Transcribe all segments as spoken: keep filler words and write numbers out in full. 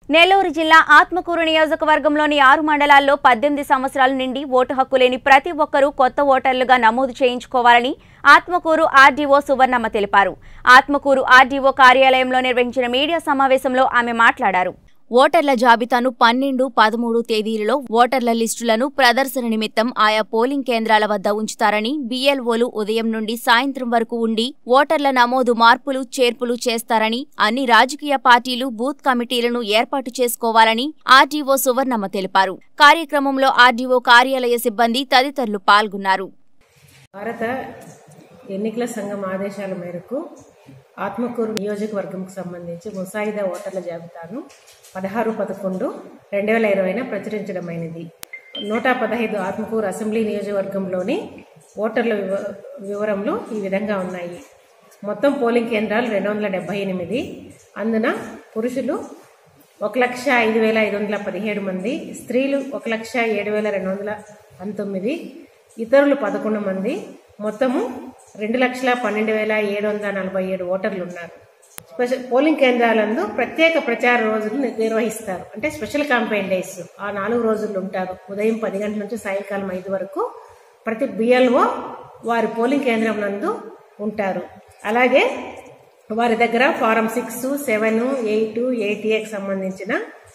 నెల్లూరు జిల్లా ఆత్మకూరు నియోజకవర్గంలోని ఆరు మండలాల్లో పద్దెనిమిది సంవత్సరాల నుండి ఓటు హక్కు లేని ప్రతి ఒక్కరూ కొత్త ఓటర్లుగా నమోదు చేయించుకోవాలని ఆత్మకూరు ఆర్డీఓ సువర్ణమ్మ తెలిపారు. ఆత్మకూరు ఆర్డీఓ కార్యాలయంలో నిర్వహించిన మీడియా సమావేశంలో ఆమె మాట్లాడారు. ఓటర్ల జాబితాను పన్నెండు పదమూడు తేదీలలో ఓటర్ల లిస్టులను ప్రదర్శన నిమిత్తం ఆయా పోలింగ్ కేంద్రాల వద్ద ఉంచుతారని, బీఎల్ఓలు ఉదయం నుండి సాయంత్రం వరకు ఉండి ఓటర్ల నమోదు మార్పులు చేర్పులు చేస్తారని, అన్ని రాజకీయ పార్టీలు బూత్ కమిటీలను ఏర్పాటు చేసుకోవాలని ఆర్డీఓ సువర్ణమ్మ తెలిపారు. కార్యక్రమంలో ఆర్డీఓ కార్యాలయ సిబ్బంది తదితరులు పాల్గొన్నారు. భారత ఎన్నికల సంఘం ఆదేశాల మేరకు ఆత్మకూరు నియోజకవర్గంకు సంబంధించి ముసాయిదా ఓటర్ల జాబితాను పదహారు పదకొండు రెండు వేల ఇరవైన ప్రచురించడమైనది. నూట పదహైదు ఆత్మకూరు అసెంబ్లీ నియోజకవర్గంలోని ఓటర్ల వివరములు ఈ విధంగా ఉన్నాయి. మొత్తం పోలింగ్ కేంద్రాలు రెండు వందల డెబ్బై ఎనిమిది. అందున పురుషులు ఒక లక్ష ఐదు వేల ఐదు వందల పదిహేడు మంది, స్త్రీలు ఒక లక్ష ఏడు వేల రెండు వందల పంతొమ్మిది, ఇతరులు పదకొండు మంది. మొత్తము రెండు లక్షల పన్నెండు వేల ఏడు వందల నలభై ఏడు ఓటర్లు ఉన్నారు. స్పెషల్ పోలింగ్ కేంద్రాలందు ప్రత్యేక ప్రచార రోజులు నిర్వహిస్తారు. అంటే స్పెషల్ క్యాంపెయిన్ డేస్ ఆ నాలుగు రోజులు ఉంటారు. ఉదయం పది గంటల నుంచి సాయంకాలం ఐదు వరకు ప్రతి బిఎల్ఓ వారి పోలింగ్ కేంద్రం నందు ఉంటారు. అలాగే వారి దగ్గర form six seven eight eight ఏకి సంబంధించిన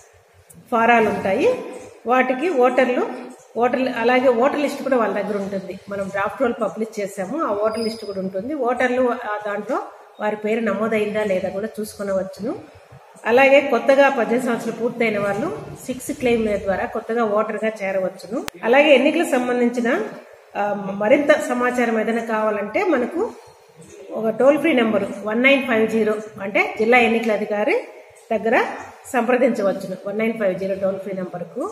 ఫారాలు ఉంటాయి. వాటికి ఓటర్లు ఓటర్ అలాగే ఓటర్ లిస్ట్ కూడా వాళ్ళ దగ్గర ఉంటుంది. మనం డ్రాఫ్ట్ రోల్ పబ్లిష్ చేసాము. ఆ ఓటర్ లిస్ట్ కూడా ఉంటుంది. ఓటర్లు దాంట్లో వారి పేరు నమోదైందా లేదా కూడా చూసుకునవచ్చును. అలాగే కొత్తగా పద్దెనిమిది సంవత్సరాలు పూర్తయిన వాళ్ళు సిక్స్ క్లెయిమ్ల ద్వారా కొత్తగా ఓటర్గా చేరవచ్చును. అలాగే ఎన్నికలకు సంబంధించిన మరింత సమాచారం ఏదైనా కావాలంటే మనకు ఒక toll free number one nine five zero అంటే జిల్లా ఎన్నికల అధికారి దగ్గర సంప్రదించవచ్చును. One nine five zero toll free నెంబర్కు.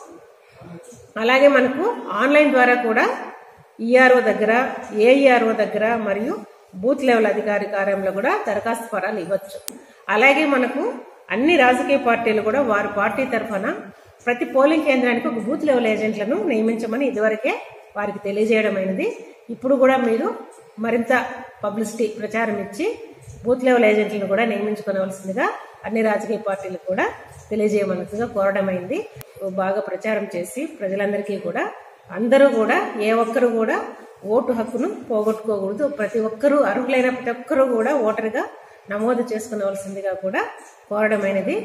అలాగే మనకు ఆన్లైన్ ద్వారా కూడా ఈఆర్ఓ దగ్గర, ఏఈఆర్ఓ దగ్గర మరియు బూత్ లెవెల్ అధికారి కార్యాలయంలో కూడా దరఖాస్తు ఫారాలు ఇవ్వచ్చు. అలాగే మనకు అన్ని రాజకీయ పార్టీలు కూడా వారి పార్టీ తరఫున ప్రతి పోలింగ్ కేంద్రానికి ఒక బూత్ లెవెల్ ఏజెంట్లను నియమించమని ఇదివరకే వారికి తెలియజేయడమైనది. ఇప్పుడు కూడా మీరు మరింత పబ్లిసిటీ ప్రచారం ఇచ్చి బూత్ లెవెల్ ఏజెంట్లను కూడా నియమించుకోవాల్సిందిగా అన్ని రాజకీయ పార్టీలకు కూడా తెలియజేయమన్నట్టుగా కోరడమైంది. బాగా ప్రచారం చేసి ప్రజలందరికీ కూడా అందరూ కూడా ఏ ఒక్కరు కూడా ఓటు హక్కును పోగొట్టుకోకూడదు. ప్రతి ఒక్కరూ అర్హులైన ప్రతి ఒక్కరూ కూడా ఓటరుగా నమోదు చేసుకునవలసిందిగా కూడా కోరడమైనది.